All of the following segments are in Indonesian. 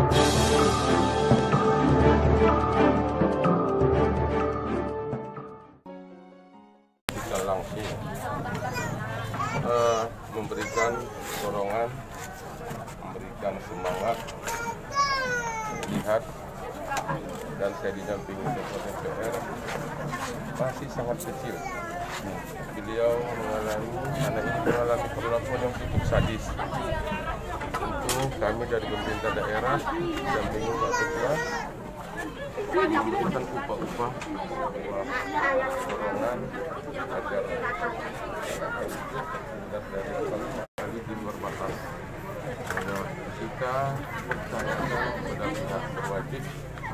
langsung memberikan dorongan, memberikan semangat, lihat, dan saya didampingi Ketua DPR masih sangat kecil. Beliau anak ini mengalami perlakuan yang cukup sadis. Tentu kami dari pemerintah daerah didampingi Pak Ketua memberikan upah-upah, dorongan agar dari kali di luar batas. Kita percayakan kepada pihak berwajib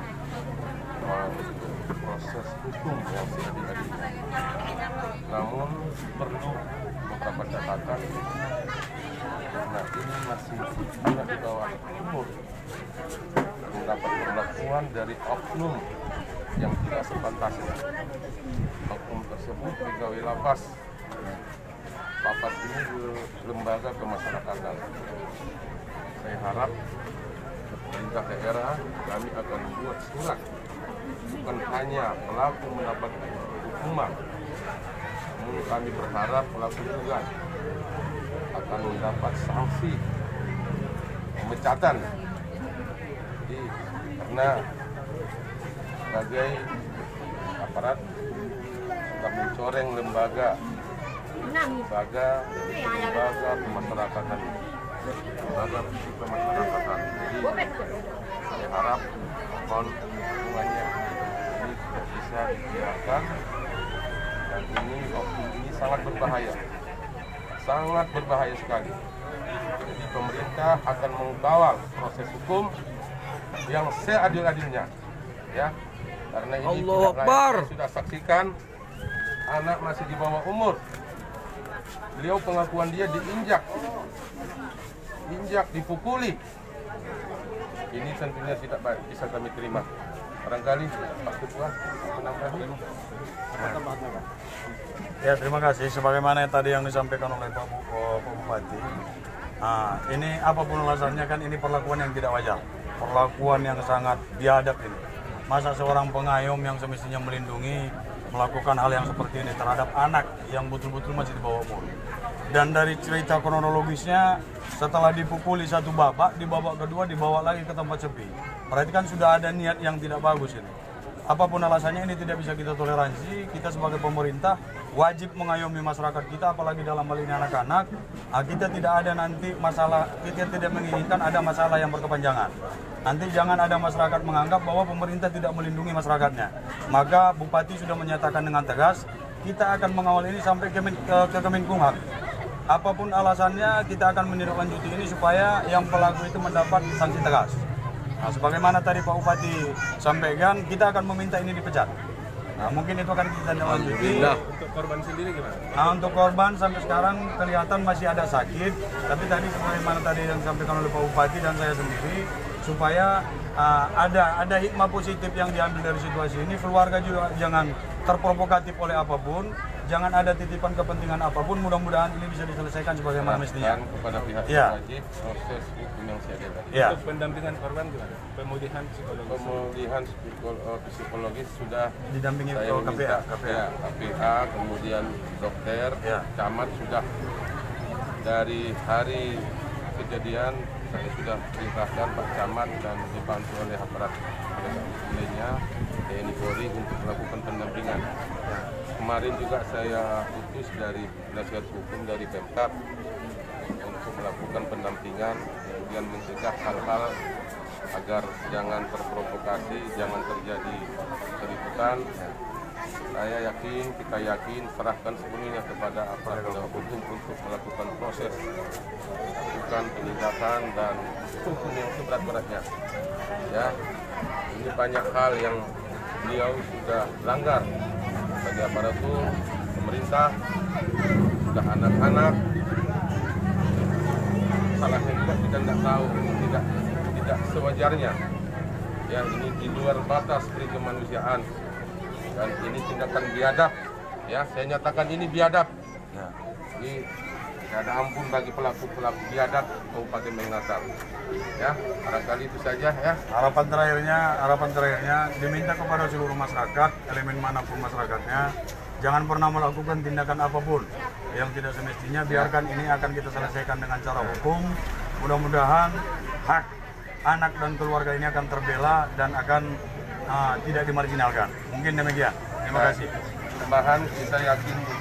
proses hukum yang seadil-adilnya. Namun perlu beberapa catatan karena ini masih anak di bawah umur, mendapat perlakuan dari oknum yang tidak sepantasnya. Oknum tersebut pegawai lapas, papat ini di lembaga kemasyarakatan. Saya harap pemerintah daerah kami akan membuat surat, bukan hanya pelaku mendapat hukuman, namun kami berharap pelaku juga akan mendapat sanksi pemecatan. Jadi karena sebagai aparat sudah mencoreng lembaga pemasyarakatan, lembaga pemasyarakatan. Jadi saya harap mohon dukungannya ini tidak bisa dibiarkan, dan ini sangat berbahaya sekali. Jadi pemerintah akan mengawal proses hukum yang seadil-adilnya, ya. Karena ini Allahu Akbar. Saya sudah saksikan anak masih di bawah umur. Beliau pengakuan dia diinjak, dipukuli. Ini tentunya tidak bisa kami terima. Barangkali Pak Ketua menambahkan. Ya, terima kasih. Sebagaimana tadi yang disampaikan oleh Pak Bupati. Nah, ini apapun alasannya kan ini perlakuan yang tidak wajar, perlakuan yang sangat biadab ini. Masa seorang pengayom yang semestinya melindungi melakukan hal yang seperti ini terhadap anak yang betul-betul masih di bawah umur. Dan dari cerita kronologisnya, setelah dipukuli satu babak, di babak kedua dibawa lagi ke tempat sepi. Berarti kan sudah ada niat yang tidak bagus ini. Apapun alasannya ini tidak bisa kita toleransi. Kita sebagai pemerintah wajib mengayomi masyarakat kita, apalagi dalam hal ini anak-anak. Kita tidak ada nanti masalah, kita tidak menginginkan ada masalah yang berkepanjangan. Nanti jangan ada masyarakat menganggap bahwa pemerintah tidak melindungi masyarakatnya. Maka Bupati sudah menyatakan dengan tegas, kita akan mengawal ini sampai ke Kemenkumham. Apapun alasannya, kita akan menindaklanjuti ini supaya yang pelaku itu mendapat sanksi tegas. Nah, sebagaimana tadi Pak Bupati sampaikan, kita akan meminta ini dipecat. Nah, mungkin itu akan kita lanjuti. Untuk korban sendiri gimana? Nah, untuk korban sampai sekarang kelihatan masih ada sakit, tapi tadi sebagaimana tadi yang disampaikan oleh Pak Bupati dan saya sendiri, supaya ada hikmah positif yang diambil dari situasi ini. Keluarga juga jangan terprovokatif oleh apapun, jangan ada titipan kepentingan apapun. Mudah-mudahan ini bisa diselesaikan sebagaimana mestinya. Kepada pihak wajib proses hukum yang seadil. Ya. Untuk pendampingan korban gimana? Pemulihan psikologis sudah didampingi KPA, kemudian dokter, camat sudah dari hari kejadian. Saya sudah perintahkan Pak Camat dan dibantu oleh aparat lainnya TNI Polri untuk melakukan pendampingan. Kemarin juga saya utus dari penasihat hukum dari Pemkab untuk melakukan pendampingan, kemudian mencegah hal-hal agar jangan terprovokasi, jangan terjadi keributan. Saya yakin, kita yakin, serahkan sepenuhnya kepada aparat hukum untuk melakukan proses, melakukan penindakan dan hukum yang seberat-beratnya. Ya, ini banyak hal yang beliau sudah langgar bagi aparatur pemerintah, sudah anak-anak. Salahnya juga kita tidak tahu, tidak sewajarnya. Ya, ini di luar batas kemanusiaan. Dan ini tindakan biadab, ya saya nyatakan ini biadab. Ini Tidak ada ampun bagi pelaku-pelaku biadab Kabupaten Natal. Ya, barangkali itu saja ya. Harapan terakhirnya diminta kepada seluruh masyarakat, elemen manapun masyarakatnya, jangan pernah melakukan tindakan apapun yang tidak semestinya. Biarkan ini akan kita selesaikan dengan cara hukum. Mudah-mudahan hak anak dan keluarga ini akan terbela dan akan tidak dimarginalkan. Mungkin demikian. Terima kasih. Tambahan, kita yakin